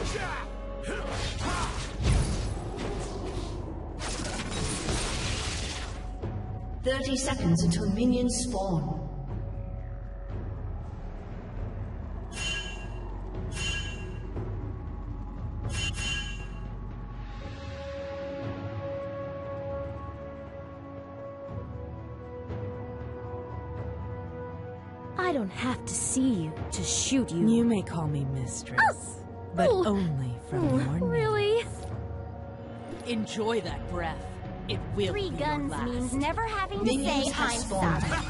30 seconds until minions spawn. I don't have to see you to shoot you. You may call me mistress, but only from your knees. Really? Enjoy that breath. It will Three be guns your last. means never having to Minions say have I'm spawned. sorry.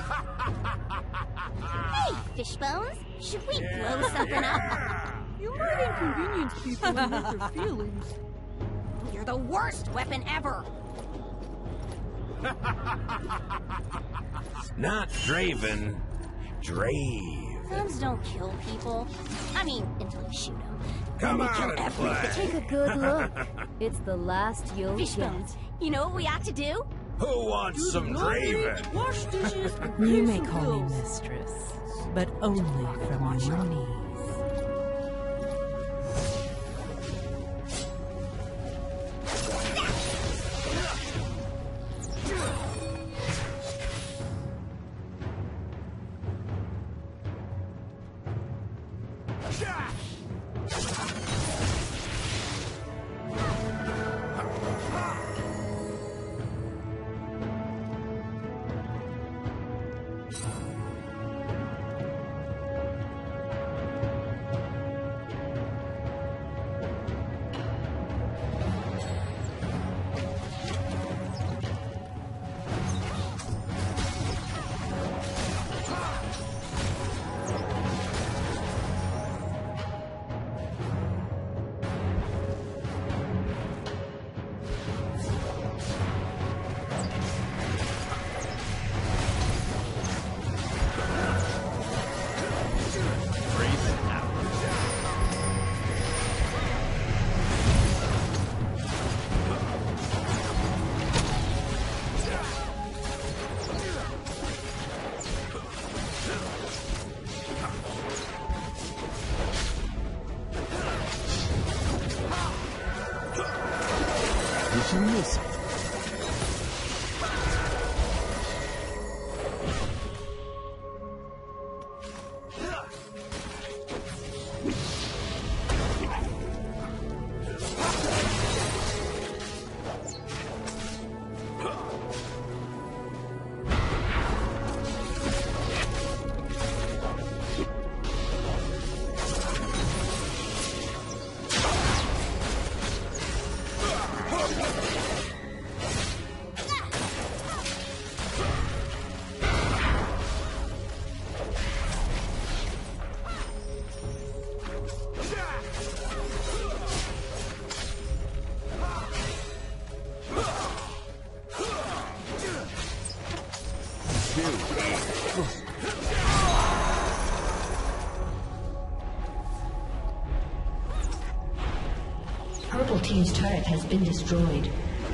Hey, Fishbones, should we blow something up? You might inconvenience people and hurt their feelings. You're the worst weapon ever. Not Draven, Drave. Guns don't kill people. I mean, until you shoot them. Come they on kill and everything. Take a good look. It's the last you'll Fishbones, you know what we ought to do? Who wants some Draven? Wash dishes. You may call me mistress, but only from your knees. Did you miss it? Purple team's turret has been destroyed.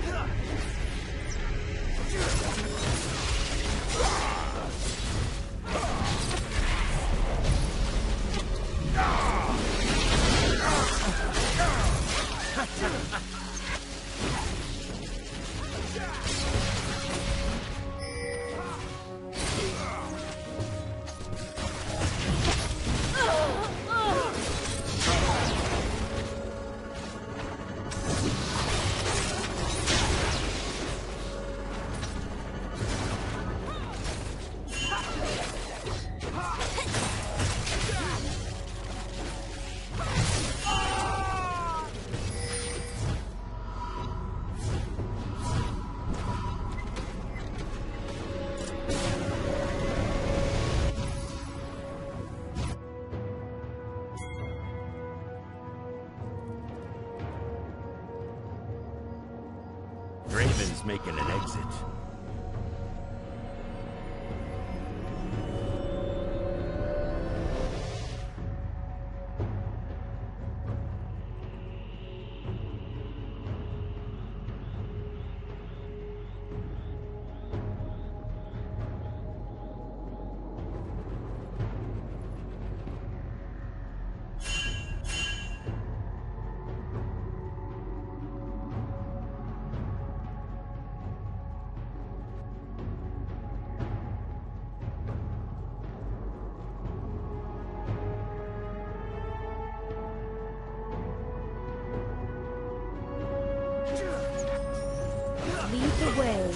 Draven's making an exit. the way.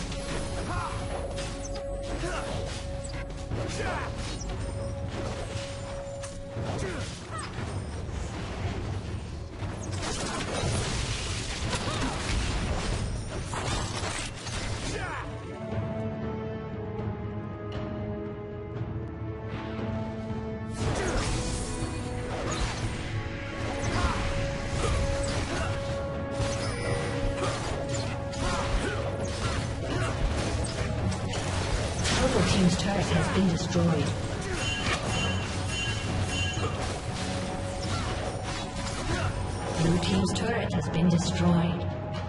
Purple team's turret has been destroyed. Blue team's turret has been destroyed.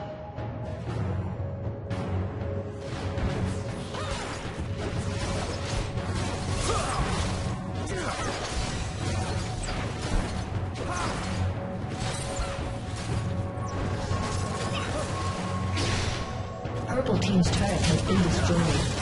Purple team's turret has been destroyed.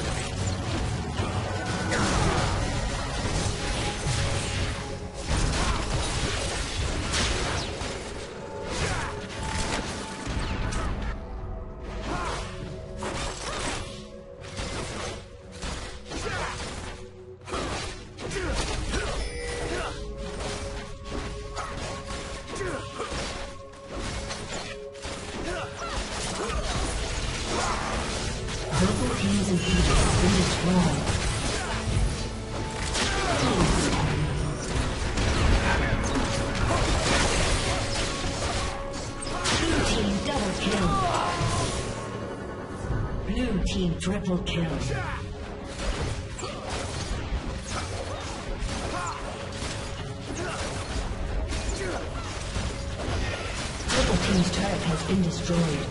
Purple team's inhibitor has been destroyed. Blue team double kill. Blue team triple kill. Purple team's turret has been destroyed.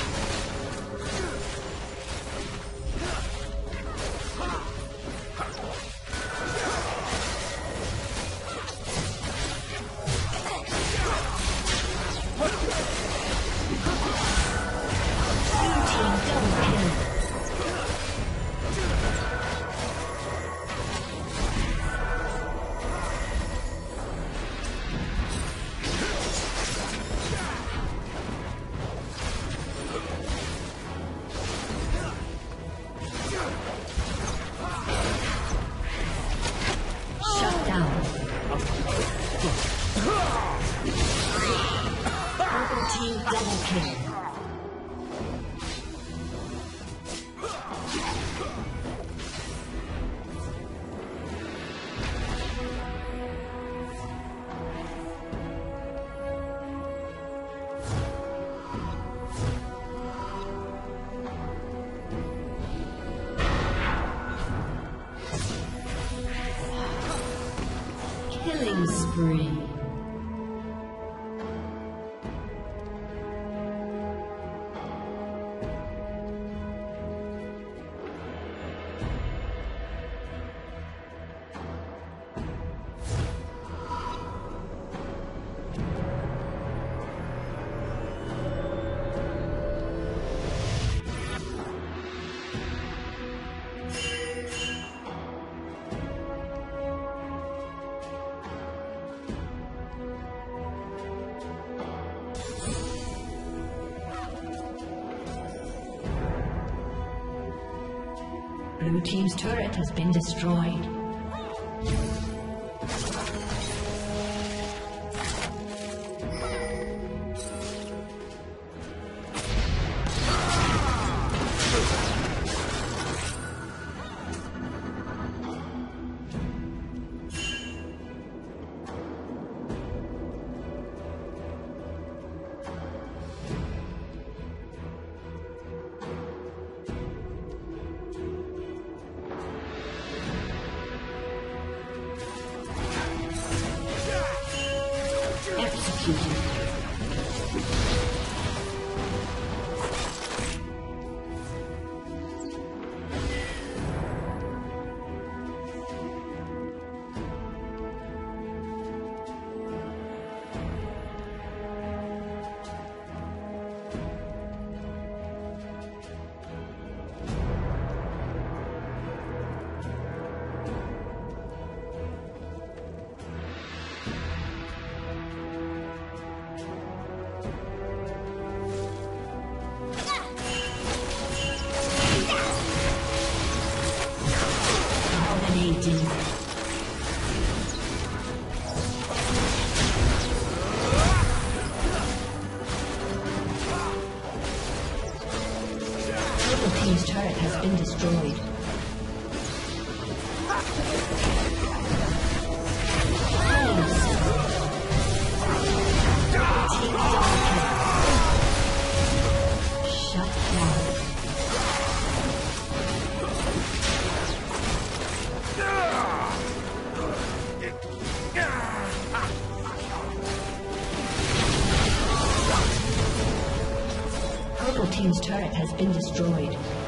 Double kill. Killing spree. Blue team's turret has been destroyed. Dominating. Purple team's turret has been destroyed. Shut down. Purple team's turret has been destroyed.